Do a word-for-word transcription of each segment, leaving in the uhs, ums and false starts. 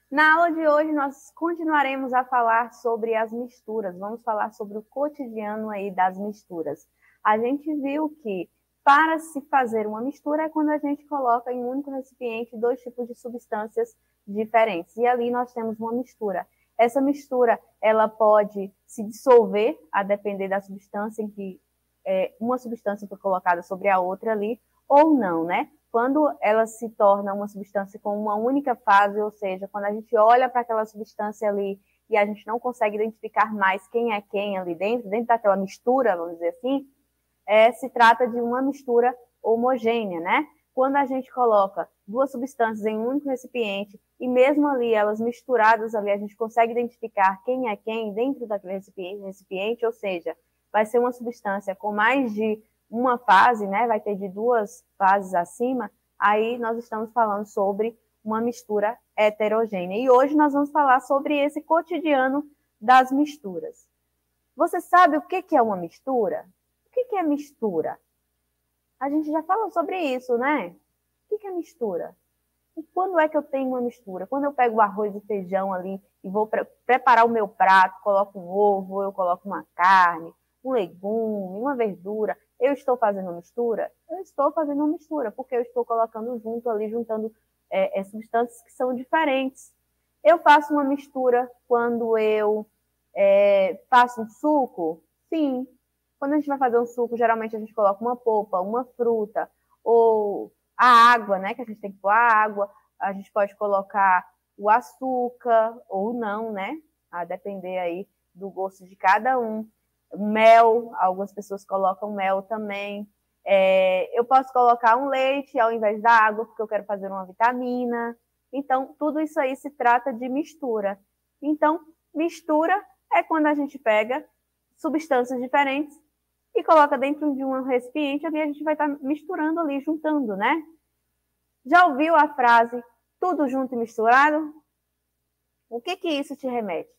Na aula de hoje, nós continuaremos a falar sobre as misturas. Vamos falar sobre o cotidiano aí das misturas. A gente viu que para se fazer uma mistura é quando a gente coloca em um único recipiente dois tipos de substâncias diferentes. E ali nós temos uma mistura. Essa mistura, ela pode se dissolver, a depender da substância em que é, uma substância foi colocada sobre a outra ali, ou não, né? Quando ela se torna uma substância com uma única fase, ou seja, quando a gente olha para aquela substância ali e a gente não consegue identificar mais quem é quem ali dentro, dentro daquela mistura, vamos dizer assim, é, se trata de uma mistura homogênea, né? Quando a gente coloca duas substâncias em um único recipiente e mesmo ali elas misturadas ali, a gente consegue identificar quem é quem dentro daquele recipiente, recipiente, ou seja, vai ser uma substância com mais de uma fase, né? Vai ter de duas fases acima, aí nós estamos falando sobre uma mistura heterogênea. E hoje nós vamos falar sobre esse cotidiano das misturas. Você sabe o que é uma mistura? O que é mistura? A gente já falou sobre isso, né? O que é mistura? E quando é que eu tenho uma mistura? Quando eu pego o arroz e feijão ali e vou pre preparar o meu prato, coloco um ovo, eu coloco uma carne, um legume, uma verdura, eu estou fazendo uma mistura? Eu estou fazendo uma mistura, porque eu estou colocando junto ali, juntando é, é, substâncias que são diferentes. Eu faço uma mistura quando eu é, faço um suco? Sim. Quando a gente vai fazer um suco, geralmente a gente coloca uma polpa, uma fruta, ou a água, né? Que a gente tem que pôr a água. A gente pode colocar o açúcar ou não, né? A depender aí do gosto de cada um. Mel, algumas pessoas colocam mel também. É, eu posso colocar um leite ao invés da água, porque eu quero fazer uma vitamina. Então, tudo isso aí se trata de mistura. Então, mistura é quando a gente pega substâncias diferentes e coloca dentro de um recipiente, ali a gente vai estar misturando ali, juntando, né? Já ouviu a frase tudo junto e misturado? O que que isso te remete?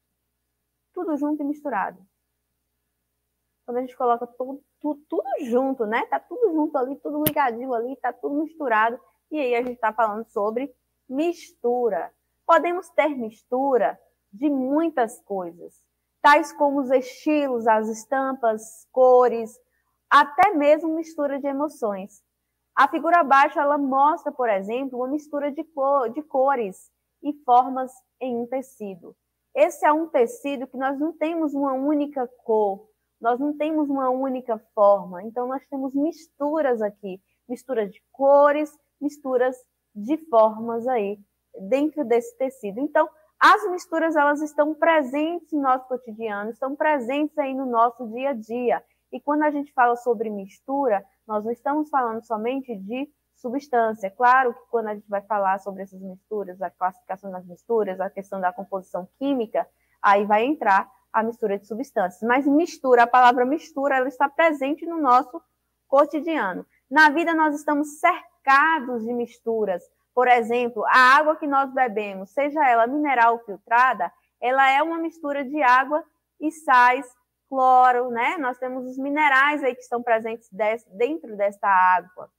Tudo junto e misturado. Quando a gente coloca tudo, tudo, tudo junto, né? Tá tudo junto ali, tudo ligadinho ali, tá tudo misturado. E aí a gente está falando sobre mistura. Podemos ter mistura de muitas coisas, tais como os estilos, as estampas, cores, até mesmo mistura de emoções. A figura abaixo, ela mostra, por exemplo, uma mistura de, cor, de cores e formas em um tecido. Esse é um tecido que nós não temos uma única cor, nós não temos uma única forma, então nós temos misturas aqui, misturas de cores, misturas de formas aí, dentro desse tecido. Então, as misturas, elas estão presentes no nosso cotidiano, estão presentes aí no nosso dia a dia. E quando a gente fala sobre mistura, nós não estamos falando somente de substância. Claro que quando a gente vai falar sobre essas misturas, a classificação das misturas, a questão da composição química, aí vai entrar a mistura de substâncias. Mas mistura, a palavra mistura, ela está presente no nosso cotidiano. Na vida nós estamos cercados de misturas. Por exemplo, a água que nós bebemos, seja ela mineral ou filtrada, ela é uma mistura de água e sais, cloro, né? Nós temos os minerais aí que estão presentes dentro desta água.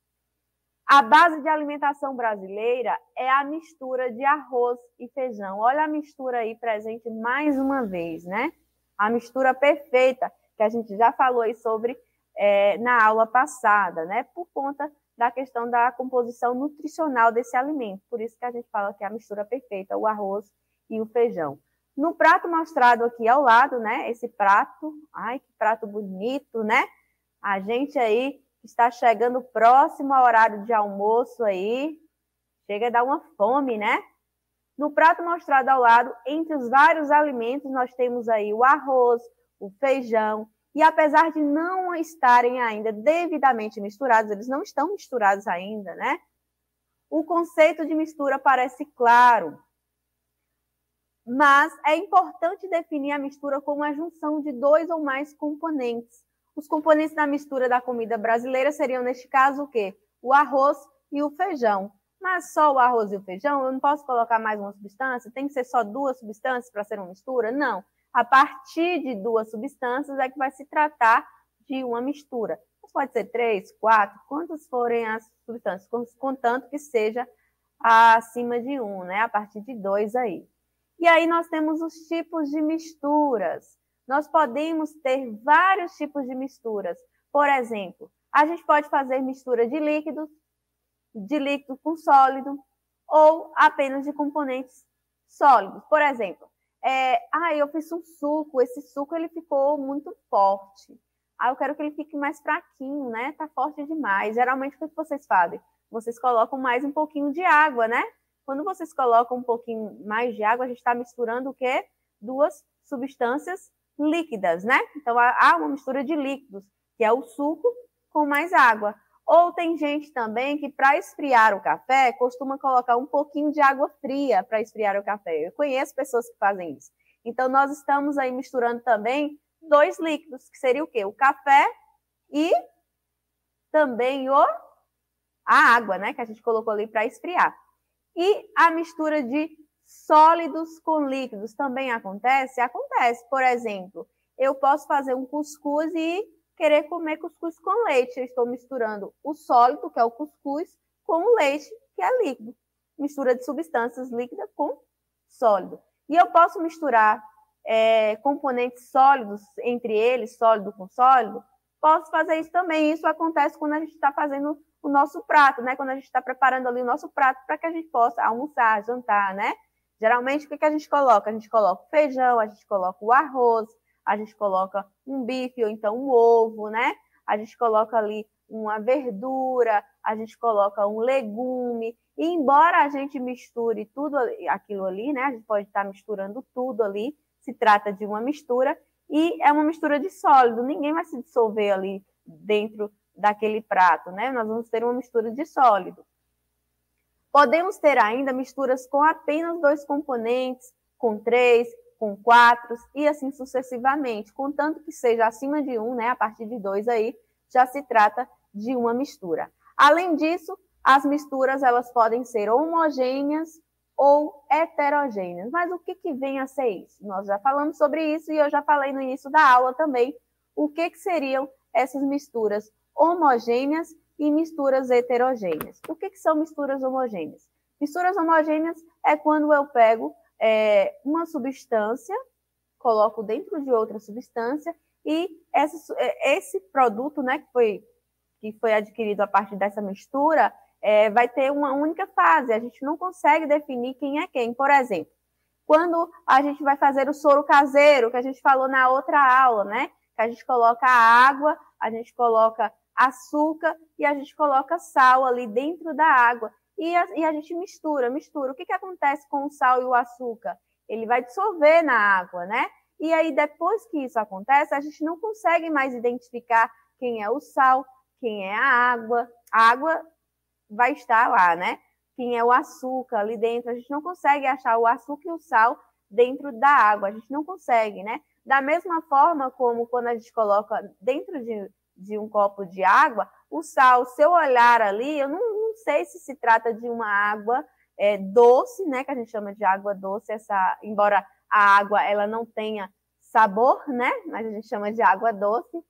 A base de alimentação brasileira é a mistura de arroz e feijão. Olha a mistura aí presente mais uma vez, né? A mistura perfeita, que a gente já falou aí sobre é, na aula passada, né? Por conta da questão da composição nutricional desse alimento. Por isso que a gente fala que é a mistura perfeita, o arroz e o feijão. No prato mostrado aqui ao lado, né? Esse prato, ai, que prato bonito, né? A gente aí está chegando próximo ao horário de almoço aí, chega a dar uma fome, né? No prato mostrado ao lado, entre os vários alimentos, nós temos aí o arroz, o feijão, e apesar de não estarem ainda devidamente misturados, eles não estão misturados ainda, né? O conceito de mistura parece claro, mas é importante definir a mistura como a junção de dois ou mais componentes. Os componentes da mistura da comida brasileira seriam, neste caso, o quê? O arroz e o feijão. Mas só o arroz e o feijão? Eu não posso colocar mais uma substância? Tem que ser só duas substâncias para ser uma mistura? Não. A partir de duas substâncias é que vai se tratar de uma mistura. Mas pode ser três, quatro, quantas forem as substâncias, contanto que seja acima de um, né? A partir de dois aí. E aí nós temos os tipos de misturas. Nós podemos ter vários tipos de misturas. Por exemplo, a gente pode fazer mistura de líquidos, de líquido com sólido, ou apenas de componentes sólidos. Por exemplo, é, ah, eu fiz um suco, esse suco ele ficou muito forte. Ah, eu quero que ele fique mais fraquinho, né? Tá forte demais. Geralmente, o que vocês fazem? Vocês colocam mais um pouquinho de água, né? Quando vocês colocam um pouquinho mais de água, a gente está misturando o quê? Duas substâncias líquidas, né? Então, há uma mistura de líquidos, que é o suco com mais água. Ou tem gente também que, para esfriar o café, costuma colocar um pouquinho de água fria para esfriar o café. Eu conheço pessoas que fazem isso. Então, nós estamos aí misturando também dois líquidos, que seria o quê? O café e também o, a água, né? Que a gente colocou ali para esfriar. E a mistura de sólidos com líquidos também acontece? Acontece. Por exemplo, eu posso fazer um cuscuz e querer comer cuscuz com leite. Eu estou misturando o sólido, que é o cuscuz, com o leite, que é líquido. Mistura de substâncias líquidas com sólido. E eu posso misturar é, componentes sólidos entre eles, sólido com sólido. Posso fazer isso também. Isso acontece quando a gente está fazendo o nosso prato, né? Quando a gente está preparando ali o nosso prato para que a gente possa almoçar, jantar, né? Geralmente, o que, que a gente coloca? A gente coloca o feijão, a gente coloca o arroz, a gente coloca um bife ou então um ovo, né? A gente coloca ali uma verdura, a gente coloca um legume. E embora a gente misture tudo aquilo ali, né? A gente pode estar misturando tudo ali, se trata de uma mistura, e é uma mistura de sólido. Ninguém vai se dissolver ali dentro daquele prato, né? Nós vamos ter uma mistura de sólido. Podemos ter ainda misturas com apenas dois componentes, com três, com quatro e assim sucessivamente, contanto que seja acima de um, né? A partir de dois aí já se trata de uma mistura. Além disso, as misturas elas podem ser homogêneas ou heterogêneas. Mas o que, que vem a ser isso? Nós já falamos sobre isso e eu já falei no início da aula também o que, que seriam essas misturas homogêneas e misturas heterogêneas. O que, que são misturas homogêneas? Misturas homogêneas é quando eu pego é, uma substância, coloco dentro de outra substância e esse, esse produto, né, que foi, que foi adquirido a partir dessa mistura, é, vai ter uma única fase. A gente não consegue definir quem é quem. Por exemplo, quando a gente vai fazer o soro caseiro, que a gente falou na outra aula, né? Que a gente coloca água, a gente coloca açúcar e a gente coloca sal ali dentro da água. E a, e a gente mistura, mistura. O que, que acontece com o sal e o açúcar? Ele vai dissolver na água, né? E aí, depois que isso acontece, a gente não consegue mais identificar quem é o sal, quem é a água. A água vai estar lá, né? Quem é o açúcar ali dentro. A gente não consegue achar o açúcar e o sal dentro da água. A gente não consegue, né? Da mesma forma como quando a gente coloca dentro de, de um copo de água, o sal, se eu olhar ali, eu não, não sei se se trata de uma água é, doce, né? Que a gente chama de água doce, essa, embora a água ela não tenha sabor, né? Mas a gente chama de água doce.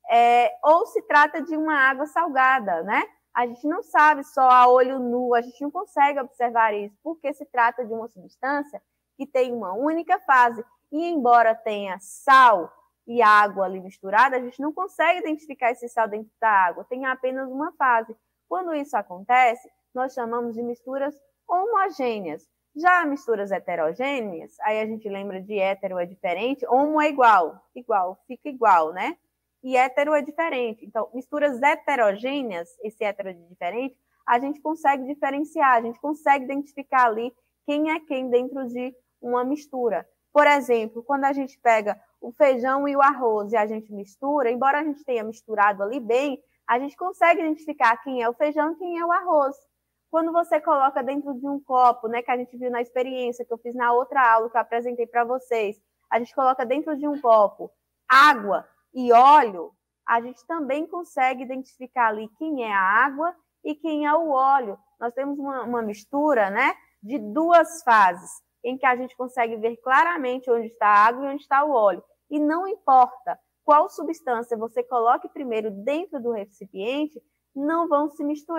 É, ou se trata de uma água salgada, né? A gente não sabe só a olho nu, a gente não consegue observar isso, porque se trata de uma substância que tem uma única fase. E embora tenha sal e água ali misturada, a gente não consegue identificar esse sal dentro da água, tem apenas uma fase. Quando isso acontece, nós chamamos de misturas homogêneas. Já misturas heterogêneas, aí a gente lembra de hétero é diferente, homo é igual, igual, fica igual, né? E hétero é diferente. Então, misturas heterogêneas, esse hétero é diferente, a gente consegue diferenciar, a gente consegue identificar ali quem é quem dentro de uma mistura. Por exemplo, quando a gente pega o feijão e o arroz e a gente mistura, embora a gente tenha misturado ali bem, a gente consegue identificar quem é o feijão e quem é o arroz. Quando você coloca dentro de um copo, né, que a gente viu na experiência que eu fiz na outra aula que eu apresentei para vocês, a gente coloca dentro de um copo água e óleo, a gente também consegue identificar ali quem é a água e quem é o óleo. Nós temos uma, uma mistura, né, de duas fases, em que a gente consegue ver claramente onde está a água e onde está o óleo. E não importa qual substância você coloque primeiro dentro do recipiente, não vão se misturar.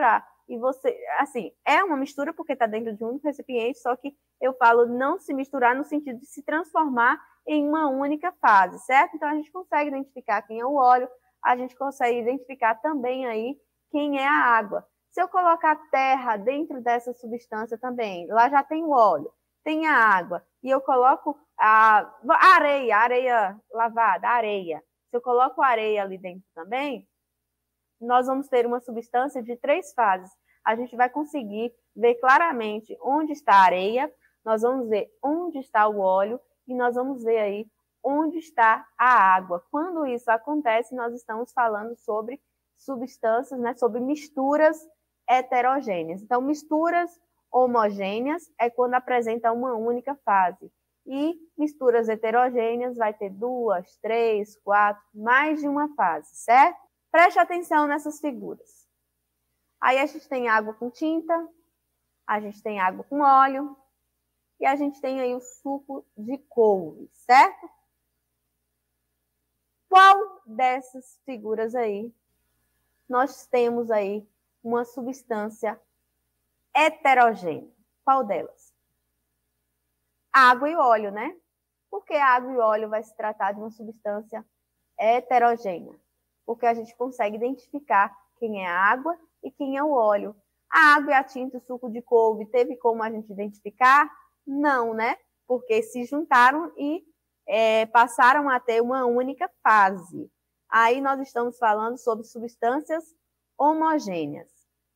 e você, assim, é uma mistura porque está dentro de um único recipiente, só que eu falo não se misturar no sentido de se transformar em uma única fase, certo? Então, a gente consegue identificar quem é o óleo, a gente consegue identificar também aí quem é a água. Se eu colocar terra dentro dessa substância também, lá já tem o óleo, tem a água, e eu coloco a, a areia, a areia lavada, a areia. Se eu coloco areia ali dentro também, nós vamos ter uma substância de três fases. A gente vai conseguir ver claramente onde está a areia, nós vamos ver onde está o óleo e nós vamos ver aí onde está a água. Quando isso acontece, nós estamos falando sobre substâncias, né, sobre misturas heterogêneas. Então, misturas homogêneas é quando apresenta uma única fase. E misturas heterogêneas vai ter duas, três, quatro, mais de uma fase, certo? Preste atenção nessas figuras. Aí a gente tem água com tinta, a gente tem água com óleo e a gente tem aí o suco de couve, certo? Qual dessas figuras aí nós temos aí uma substância heterogênea? Qual delas? Água e óleo, né? Porque água e óleo vai se tratar de uma substância heterogênea. Porque a gente consegue identificar quem é a água e quem é o óleo. A água e a tinta, o suco de couve, teve como a gente identificar? Não, né? Porque se juntaram e é, passaram a ter uma única fase. Aí nós estamos falando sobre substâncias homogêneas.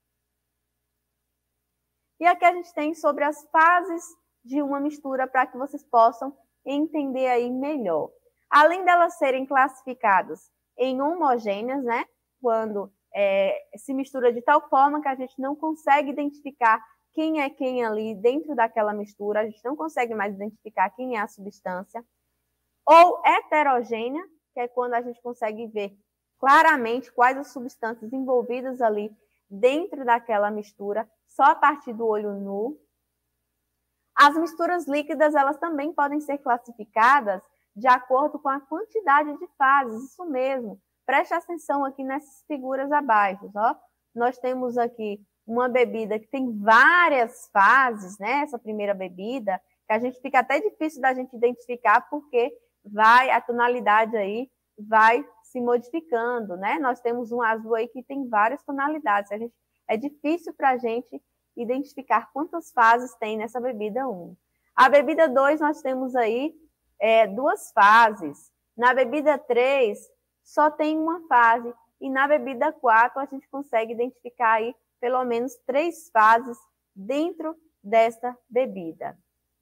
E aqui a gente tem sobre as fases de uma mistura para que vocês possam entender aí melhor. Além delas serem classificadas em homogêneas, né? Quando é, se mistura de tal forma que a gente não consegue identificar quem é quem ali dentro daquela mistura, a gente não consegue mais identificar quem é a substância. Ou heterogênea, que é quando a gente consegue ver claramente quais as substâncias envolvidas ali dentro daquela mistura, só a partir do olho nu. As misturas líquidas, elas também podem ser classificadas de acordo com a quantidade de fases, isso mesmo. Preste atenção aqui nessas figuras abaixo, ó. Nós temos aqui uma bebida que tem várias fases, né? Essa primeira bebida, que a gente fica até difícil da gente identificar, porque vai, a tonalidade aí vai se modificando, né? Nós temos um azul aí que tem várias tonalidades. A gente, é difícil para a gente identificar quantas fases tem nessa bebida um. A bebida dois, nós temos aí é, duas fases. Na bebida três, só tem uma fase. E na bebida quatro, a gente consegue identificar aí pelo menos três fases dentro desta bebida.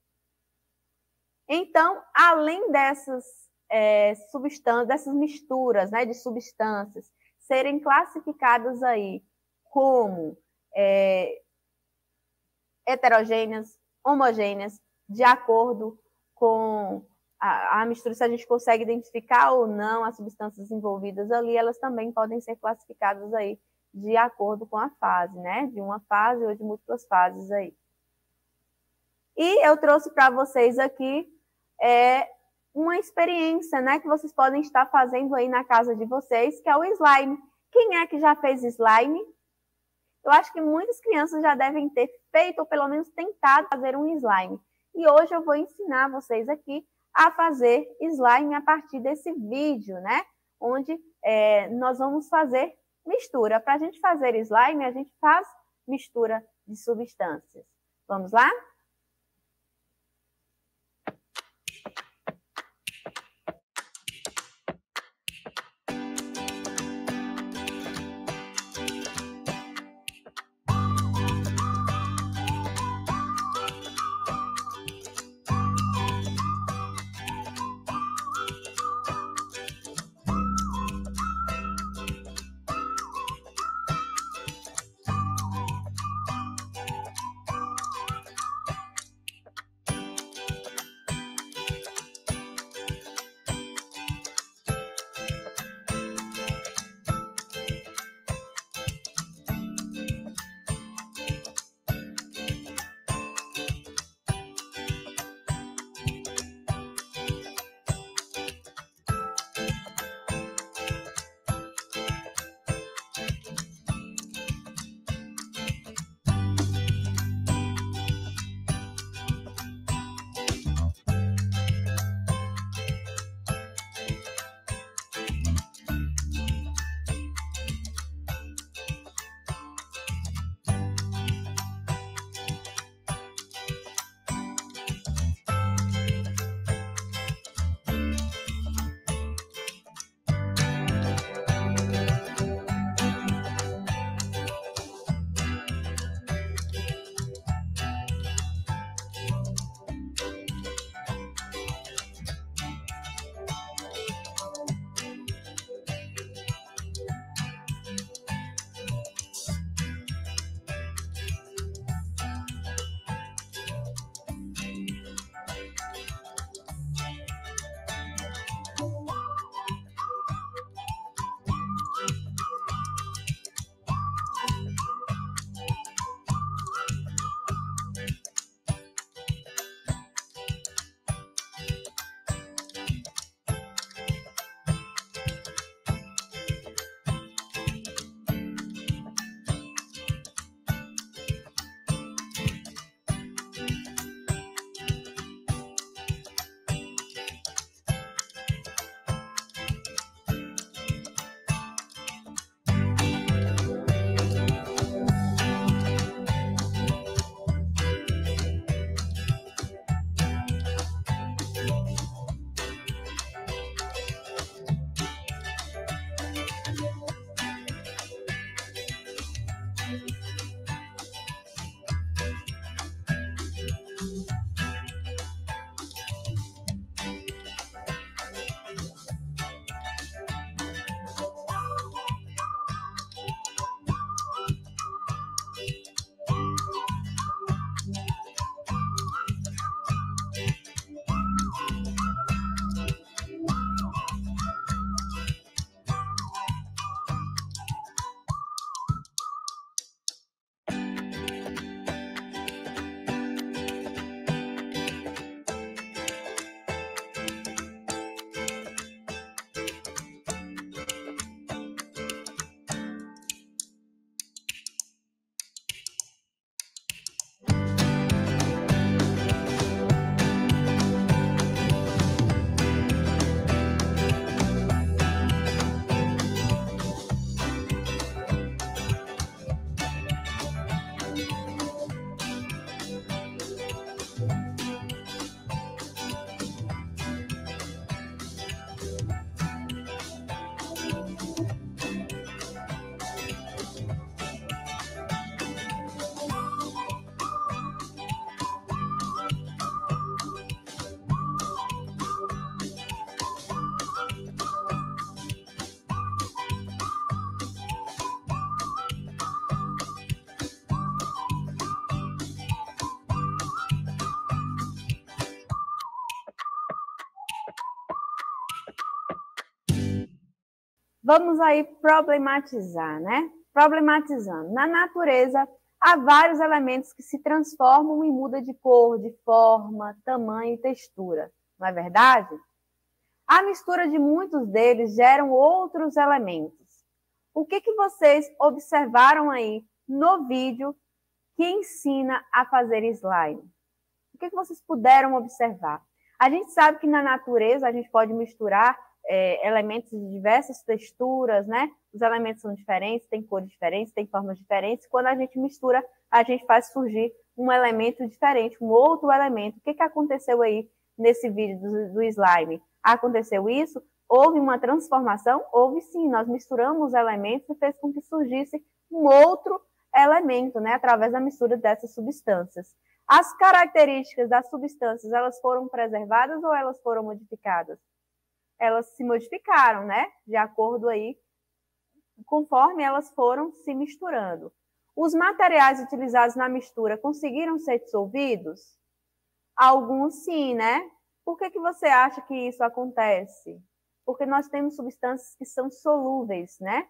Então, além dessas é, substâncias, dessas misturas, né, de substâncias serem classificadas aí como é, heterogêneas, homogêneas, de acordo com a, a mistura, se a gente consegue identificar ou não as substâncias envolvidas ali, elas também podem ser classificadas aí de acordo com a fase, né? De uma fase ou de múltiplas fases aí. E eu trouxe para vocês aqui é, uma experiência, né? Que vocês podem estar fazendo aí na casa de vocês, que é o slime. Quem é que já fez slime? Eu acho que muitas crianças já devem ter feito, ou pelo menos tentado fazer um slime. E hoje eu vou ensinar vocês aqui a fazer slime a partir desse vídeo, né? Onde é, nós vamos fazer mistura. Para a gente fazer slime, a gente faz mistura de substâncias. Vamos lá? Vamos aí problematizar, né? Problematizando. Na natureza, há vários elementos que se transformam e mudam de cor, de forma, tamanho e textura. Não é verdade? A mistura de muitos deles geram outros elementos. O que, que vocês observaram aí no vídeo que ensina a fazer slime? O que, que vocês puderam observar? A gente sabe que na natureza a gente pode misturar é, elementos de diversas texturas, né? Os elementos são diferentes, tem cores diferentes, tem formas diferentes. Quando a gente mistura, a gente faz surgir um elemento diferente, um outro elemento. O que, que aconteceu aí nesse vídeo do, do slime? Aconteceu isso? Houve uma transformação? Houve sim, nós misturamos os elementos e fez com que surgisse um outro elemento, né? Através da mistura dessas substâncias. As características das substâncias, elas foram preservadas ou elas foram modificadas? Elas se modificaram, né? De acordo aí, conforme elas foram se misturando. Os materiais utilizados na mistura conseguiram ser dissolvidos? Alguns sim, né? Por que que você acha que isso acontece? Porque nós temos substâncias que são solúveis, né?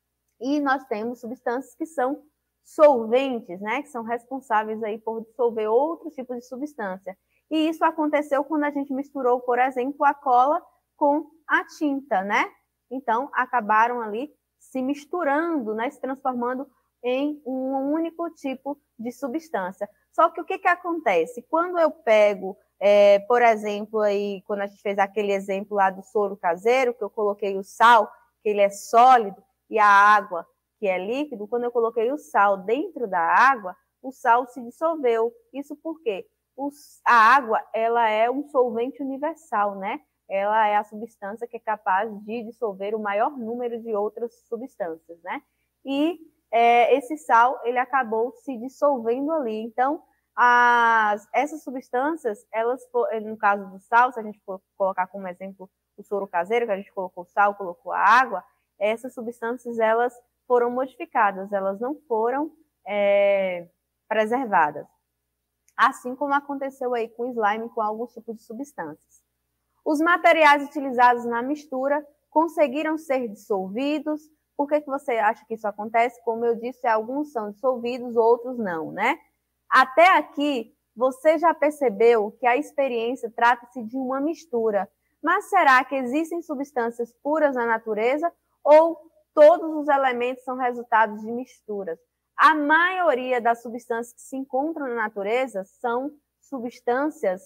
E nós temos substâncias que são solventes, né? Que são responsáveis aí por dissolver outros tipos de substância. E isso aconteceu quando a gente misturou, por exemplo, a cola com a tinta, né? Então, acabaram ali se misturando, né? Se transformando em um único tipo de substância. Só que o que que acontece? Quando eu pego, é, por exemplo, aí, quando a gente fez aquele exemplo lá do soro caseiro, que eu coloquei o sal, que ele é sólido, e a água, que é líquido, quando eu coloquei o sal dentro da água, o sal se dissolveu. Isso por quê? Os, a água, ela é um solvente universal, né? Ela é a substância que é capaz de dissolver o maior número de outras substâncias, né? E é, esse sal, ele acabou se dissolvendo ali. Então, as, essas substâncias, elas, no caso do sal, se a gente for colocar como exemplo o soro caseiro, que a gente colocou sal, colocou a água, essas substâncias, elas foram modificadas, elas não foram é, preservadas. Assim como aconteceu aí com o slime, com alguns tipos de substâncias. Os materiais utilizados na mistura conseguiram ser dissolvidos. Por que que você acha que isso acontece? Como eu disse, alguns são dissolvidos, outros não, né? Até aqui, você já percebeu que a experiência trata-se de uma mistura. Mas será que existem substâncias puras na natureza ou todos os elementos são resultados de misturas? A maioria das substâncias que se encontram na natureza são substâncias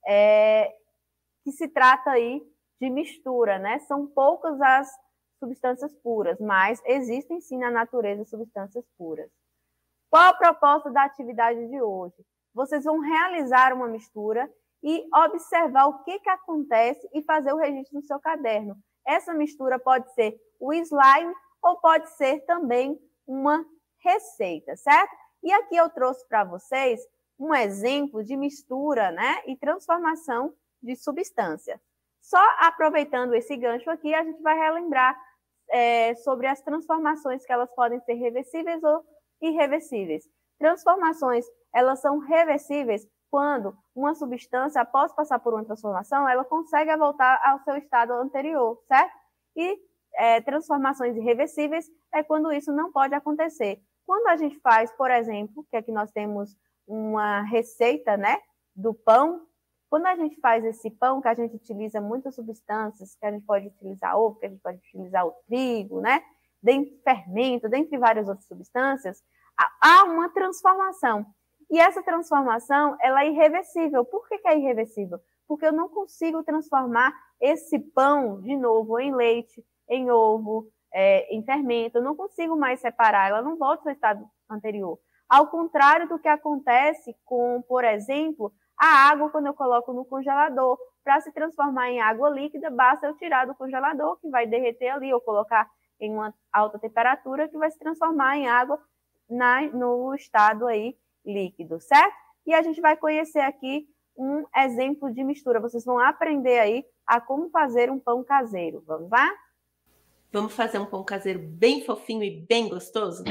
é, que se trata aí de mistura, né? São poucas as substâncias puras, mas existem sim na natureza substâncias puras. Qual a proposta da atividade de hoje? Vocês vão realizar uma mistura e observar o que que acontece e fazer o registro no seu caderno. Essa mistura pode ser o slime ou pode ser também uma receita, certo? E aqui eu trouxe para vocês um exemplo de mistura, né, e transformação de substância. Só aproveitando esse gancho aqui, a gente vai relembrar é, sobre as transformações que elas podem ser reversíveis ou irreversíveis. Transformações, elas são reversíveis quando uma substância, após passar por uma transformação, ela consegue voltar ao seu estado anterior, certo? E é, transformações irreversíveis é quando isso não pode acontecer. Quando a gente faz, por exemplo, que aqui nós temos uma receita, né, do pão, quando a gente faz esse pão, que a gente utiliza muitas substâncias, que a gente pode utilizar ovo, que a gente pode utilizar o trigo, né, dentre fermento, dentre várias outras substâncias, há uma transformação. E essa transformação, ela é irreversível. Por que que é irreversível? Porque eu não consigo transformar esse pão, de novo, em leite, em ovo, é, em fermento. Eu não consigo mais separar, ela não volta ao estado anterior. Ao contrário do que acontece com, por exemplo, a água, quando eu coloco no congelador. Para se transformar em água líquida, basta eu tirar do congelador, que vai derreter ali, ou colocar em uma alta temperatura, que vai se transformar em água na, no estado aí líquido, certo? E a gente vai conhecer aqui um exemplo de mistura. Vocês vão aprender aí a como fazer um pão caseiro. Vamos lá? Vamos fazer um pão caseiro bem fofinho e bem gostoso?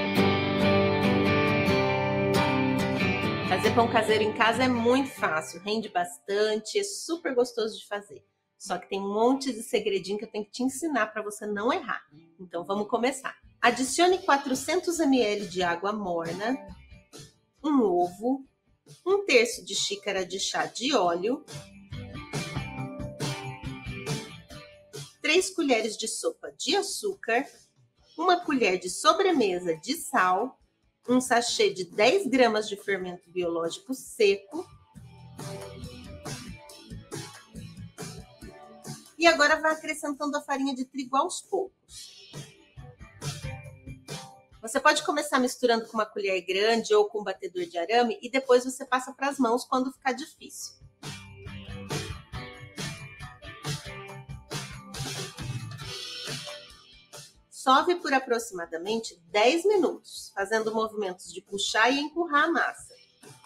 Fazer pão caseiro em casa é muito fácil, rende bastante, é super gostoso de fazer. Só que tem um monte de segredinho que eu tenho que te ensinar para você não errar. Então vamos começar. Adicione quatrocentos mililitros de água morna, um ovo, um terço de xícara de chá de óleo, três colheres de sopa de açúcar, uma colher de sobremesa de sal, um sachê de dez gramas de fermento biológico seco. E agora vai acrescentando a farinha de trigo aos poucos. Você pode começar misturando com uma colher grande ou com um batedor de arame e depois você passa para as mãos quando ficar difícil. Sove por aproximadamente dez minutos, fazendo movimentos de puxar e empurrar a massa.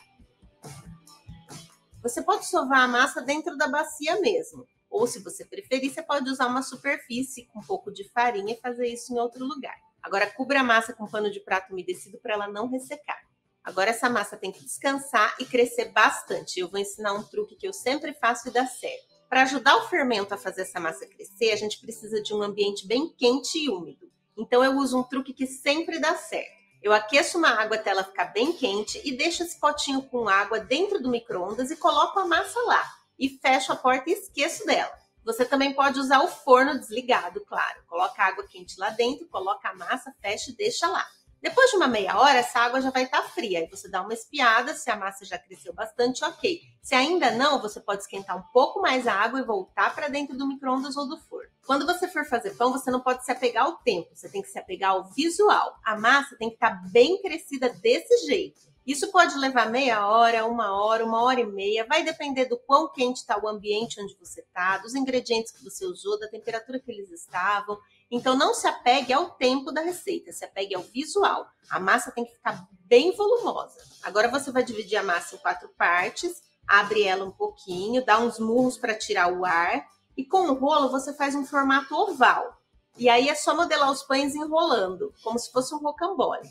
Você pode sovar a massa dentro da bacia mesmo, ou se você preferir, você pode usar uma superfície com um pouco de farinha e fazer isso em outro lugar. Agora cubra a massa com pano de prato umedecido para ela não ressecar. Agora essa massa tem que descansar e crescer bastante. Eu vou ensinar um truque que eu sempre faço e dá certo. Para ajudar o fermento a fazer essa massa crescer, a gente precisa de um ambiente bem quente e úmido. Então eu uso um truque que sempre dá certo. Eu aqueço uma água até ela ficar bem quente e deixo esse potinho com água dentro do micro-ondas e coloco a massa lá. E fecho a porta e esqueço dela. Você também pode usar o forno desligado, claro. Coloca a água quente lá dentro, coloca a massa, fecha e deixa lá. Depois de uma meia hora, essa água já vai estar fria. Aí você dá uma espiada, se a massa já cresceu bastante, ok. Se ainda não, você pode esquentar um pouco mais a água e voltar para dentro do micro-ondas ou do forno. Quando você for fazer pão, você não pode se apegar ao tempo, você tem que se apegar ao visual. A massa tem que estar bem crescida desse jeito. Isso pode levar meia hora, uma hora, uma hora e meia. Vai depender do quão quente está o ambiente onde você está, dos ingredientes que você usou, da temperatura que eles estavam. Então, não se apegue ao tempo da receita, se apegue ao visual. A massa tem que ficar bem volumosa. Agora, você vai dividir a massa em quatro partes, abre ela um pouquinho, dá uns murros para tirar o ar. E com o rolo, você faz um formato oval. E aí, é só modelar os pães enrolando, como se fosse um rocambole.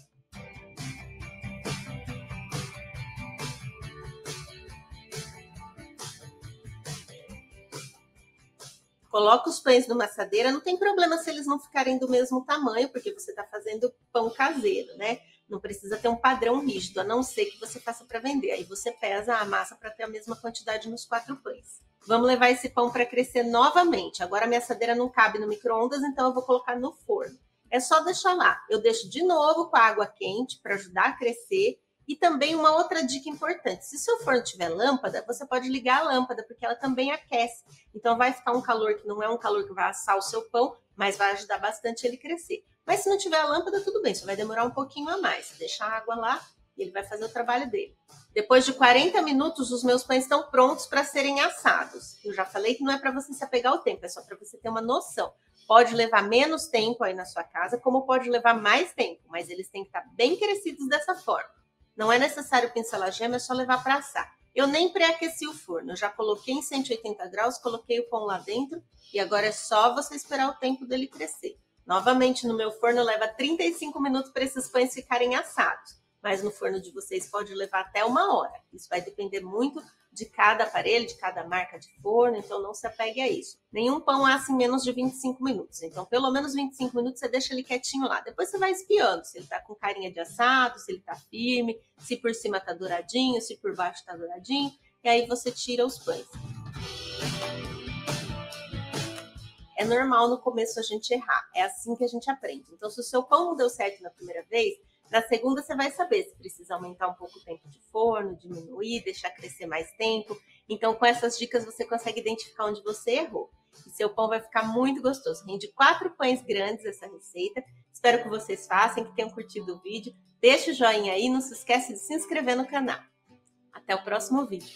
Coloca os pães numa assadeira, não tem problema se eles não ficarem do mesmo tamanho, porque você está fazendo pão caseiro, né? Não precisa ter um padrão rígido, a não ser que você faça para vender. Aí você pesa a massa para ter a mesma quantidade nos quatro pães. Vamos levar esse pão para crescer novamente. Agora a minha assadeira não cabe no micro-ondas, então eu vou colocar no forno. É só deixar lá. Eu deixo de novo com a água quente para ajudar a crescer. E também uma outra dica importante, se seu forno tiver lâmpada, você pode ligar a lâmpada, porque ela também aquece. Então vai ficar um calor que não é um calor que vai assar o seu pão, mas vai ajudar bastante ele a crescer. Mas se não tiver a lâmpada, tudo bem, só vai demorar um pouquinho a mais. Você deixa a água lá e ele vai fazer o trabalho dele. Depois de quarenta minutos, os meus pães estão prontos para serem assados. Eu já falei que não é para você se apegar ao tempo, é só para você ter uma noção. Pode levar menos tempo aí na sua casa, como pode levar mais tempo, mas eles têm que estar bem crescidos dessa forma. Não é necessário pincelar a gema, é só levar para assar. Eu nem pré-aqueci o forno, eu já coloquei em cento e oitenta graus, coloquei o pão lá dentro e agora é só você esperar o tempo dele crescer. Novamente, no meu forno leva trinta e cinco minutos para esses pães ficarem assados, mas no forno de vocês pode levar até uma hora. Isso vai depender muito de cada aparelho, de cada marca de forno, então não se apegue a isso. Nenhum pão assa em menos de vinte e cinco minutos, então pelo menos vinte e cinco minutos você deixa ele quietinho lá. Depois você vai espiando se ele tá com carinha de assado, se ele tá firme, se por cima tá douradinho, se por baixo tá douradinho, e aí você tira os pães. É normal no começo a gente errar, é assim que a gente aprende. Então se o seu pão não deu certo na primeira vez, na segunda você vai saber se precisa aumentar um pouco o tempo de forno, diminuir, deixar crescer mais tempo. Então com essas dicas você consegue identificar onde você errou. E seu pão vai ficar muito gostoso. Rende quatro pães grandes essa receita. Espero que vocês façam, que tenham curtido o vídeo. Deixa o joinha aí, não se esquece de se inscrever no canal. Até o próximo vídeo.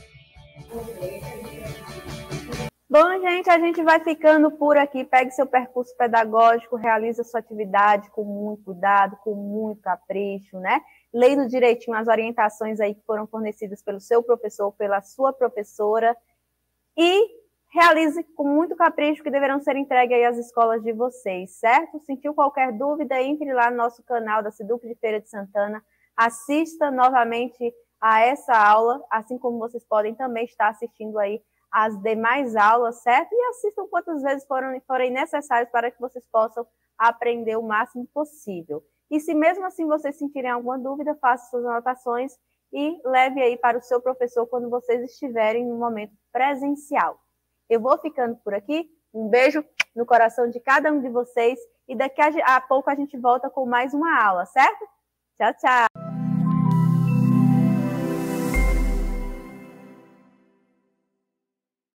Bom, gente, a gente vai ficando por aqui. Pegue seu percurso pedagógico, realize a sua atividade com muito cuidado, com muito capricho, né? Lendo direitinho as orientações aí que foram fornecidas pelo seu professor, pela sua professora. E realize com muito capricho que deverão ser entregues aí às escolas de vocês, certo? Sentiu qualquer dúvida, entre lá no nosso canal da SEDUC de Feira de Santana. Assista novamente a essa aula, assim como vocês podem também estar assistindo aí as demais aulas, certo? E assistam quantas vezes forem, forem necessárias para que vocês possam aprender o máximo possível. E se mesmo assim vocês sentirem alguma dúvida, faça suas anotações e leve aí para o seu professor quando vocês estiverem no momento presencial. Eu vou ficando por aqui, um beijo no coração de cada um de vocês e daqui a pouco a gente volta com mais uma aula, certo? Tchau, tchau!